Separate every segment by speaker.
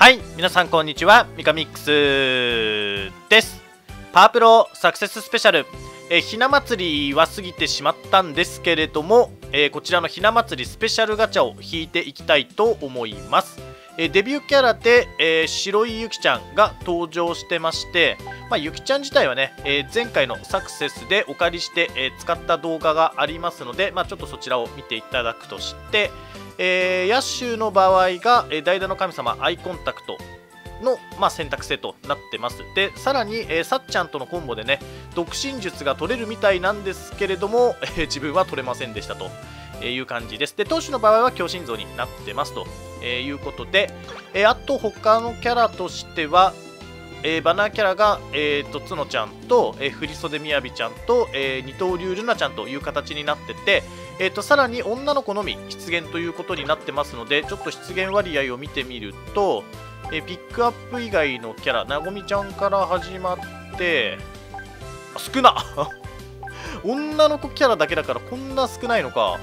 Speaker 1: はい、皆さんこんにちは、ミカミックスです。パワープロサクセススペシャル、ひな祭りは過ぎてしまったんですけれども、こちらのひな祭りスペシャルガチャを引いていきたいと思います。デビューキャラで、白いゆきちゃんが登場してまして、ゆきちゃん自体はね、前回のサクセスでお借りして、使った動画がありますので、ちょっとそちらを見ていただくとして、ヤッシュの場合が、代打の神様アイコンタクトの、選択制となってます。でさらに、さっちゃんとのコンボでね独身術が取れるみたいなんですけれども、自分は取れませんでしたという感じです。で投手の場合は強心臓になってますということで、あと他のキャラとしては、バナーキャラが、つのちゃんと、振袖みやびちゃんと、二刀流ルナちゃんという形になってて、さらに女の子のみ出現ということになってますので、ちょっと出現割合を見てみると、ピックアップ以外のキャラ、なごみちゃんから始まって少な女の子キャラだけだからこんな少ないのか。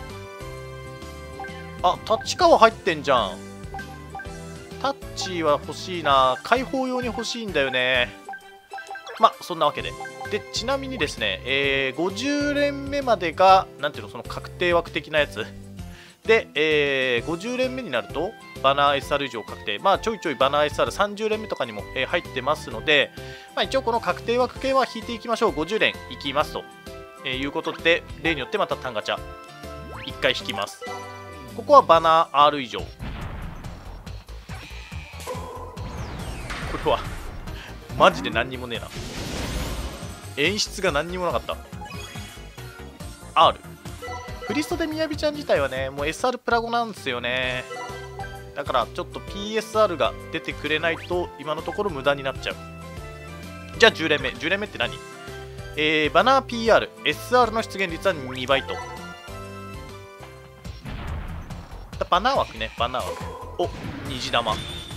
Speaker 1: あ、立川入ってんじゃん。タッチは欲しいな。開放用に欲しいんだよね。そんなわけで。で、ちなみにですね、50連目までが、なんていうの、その確定枠的なやつ。で、50連目になると、バナー SR 以上確定。ちょいちょいバナー SR30 連目とかにも、入ってますので、一応この確定枠系は引いていきましょう。50連いきますと。いうことで、例によってまた単ガチャ。1回引きます。ここはバナー R 以上。これはマジで何にもねえな。演出が何にもなかった。 R 振袖みやびちゃん自体はねもう SR プラゴなんですよね。だからちょっと PSR が出てくれないと今のところ無駄になっちゃう。じゃあ10連目10連目って何？バナー PR SR の出現率は2倍と。バナー枠ね、バナー枠。お、虹玉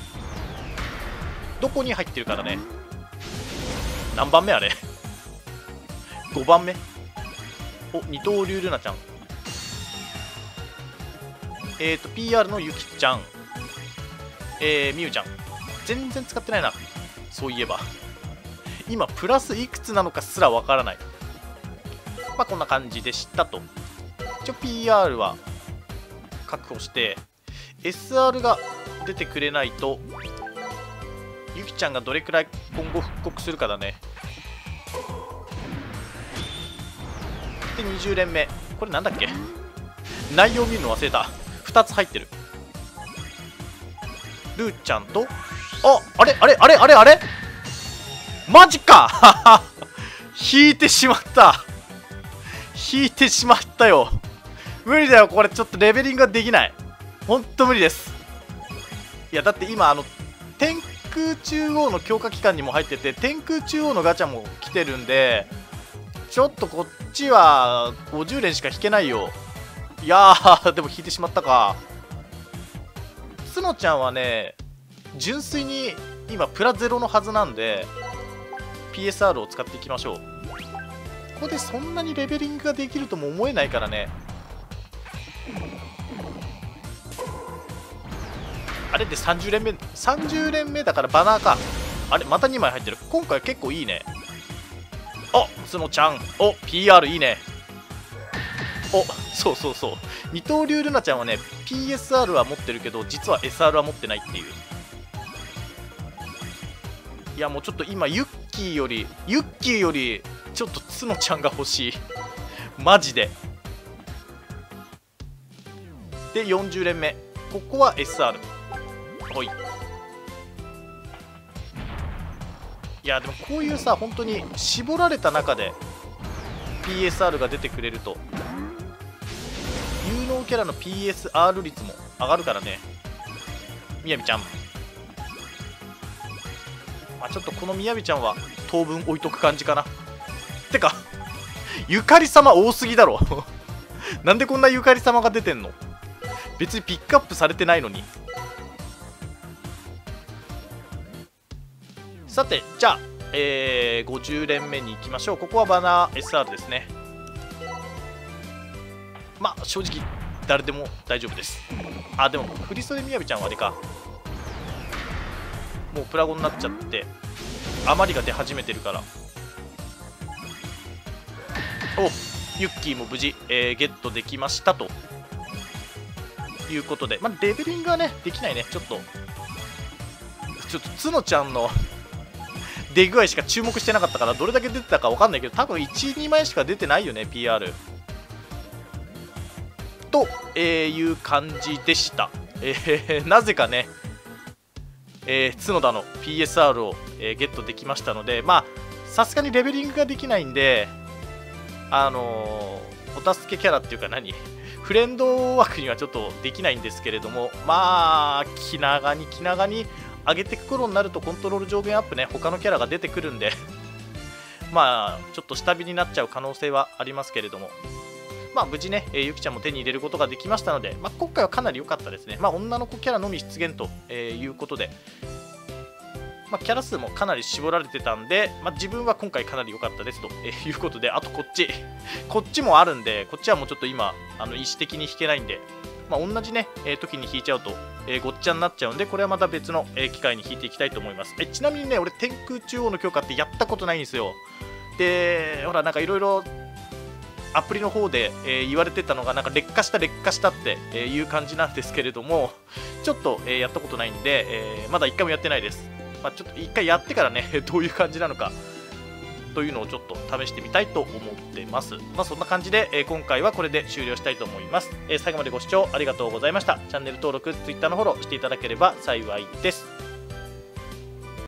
Speaker 1: どこに入ってるからね。何番目あれ5番目。お、二刀流ルナちゃん。PR のゆきちゃん。みゆちゃん。全然使ってないな。そういえば。今、プラスいくつなのかすらわからない。こんな感じでしたと。一応 PR は確保して、SR が出てくれないと、ゆきちゃんがどれくらい今後復刻するかだね。で20連目これなんだっけ、内容見るの忘れた。2つ入ってる。ルーちゃんとあれマジか引いてしまったよ。無理だよこれ。ちょっとレベリングができない。ほんと無理です。いやだって今天空中央の強化期間にも入ってて、天空中央のガチャも来てるんで、ちょっとこっちは50連しか引けないよ。いやーでも引いてしまったか。つのちゃんはね純粋に今プラ0のはずなんで PSR を使っていきましょう。ここでそんなにレベリングができるとも思えないからね。あれで30連目だからバナーか。あれまた2枚入ってる。今回結構いいね。あ、つのちゃん。お、PR いいね。お、そう二刀流ルナちゃんはね PSR は持ってるけど実は SR は持ってないっていう。いやもうちょっと今ユッキーよりちょっとつのちゃんが欲しいマジで。で40連目ここは SR。ほい。いやでもこういうさ本当に絞られた中で PSR が出てくれると有能キャラの PSR 率も上がるからね。みやびちゃん、ちょっとこのみやびちゃんは当分置いとく感じかな。てかゆかり様多すぎだろなんでこんなゆかり様が出てんの。別にピックアップされてないのに。さてじゃあ、50連目に行きましょう。ここはバナー SR ですね。正直誰でも大丈夫です。でも振袖みやびちゃんはあれか。 もうプラゴになっちゃって余りが出始めてるから。お、ユッキーも無事、ゲットできましたということで、まあ、レベリングはねできないね。ちょっと角ちゃんの出具合しか注目してなかったから、どれだけ出てたか分かんないけど、多分1、2枚しか出てないよね、PR。という感じでした。なぜかね、角田の PSR を、ゲットできましたので、まあ、さすがにレベリングができないんで、お助けキャラっていうかフレンド枠にはちょっとできないんですけれども、まあ、気長に上げていく頃になるとコントロール上限アップね、他のキャラが出てくるんでまあ、ちょっと下火になっちゃう可能性はありますけれども、まあ、無事ね、ゆきちゃんも手に入れることができましたので、まあ、今回はかなり良かったですね。まあ、女の子キャラのみ出現ということで、まあ、キャラ数もかなり絞られてたんで、まあ、自分は今回かなり良かったですということで、あとこっちもあるんで、こっちはもうちょっと今、意思的に引けないんで、まあ、同じね、時に引いちゃうと、ごっちゃになっちゃうんで、これはまた別の、機会に引いていきたいと思います。ちなみにね、俺、天空中央の強化ってやったことないんですよ。で、ほら、なんかいろいろアプリの方で、言われてたのが、なんか劣化したっていう感じなんですけれども、ちょっと、やったことないんで、まだ1回もやってないです。まあ、ちょっと1回やってからね、どういう感じなのかというのをちょっと試してみたいと思ってます。まあ、そんな感じで、今回はこれで終了したいと思います。最後までご視聴ありがとうございました。チャンネル登録、Twitter のフォローしていただければ幸いです。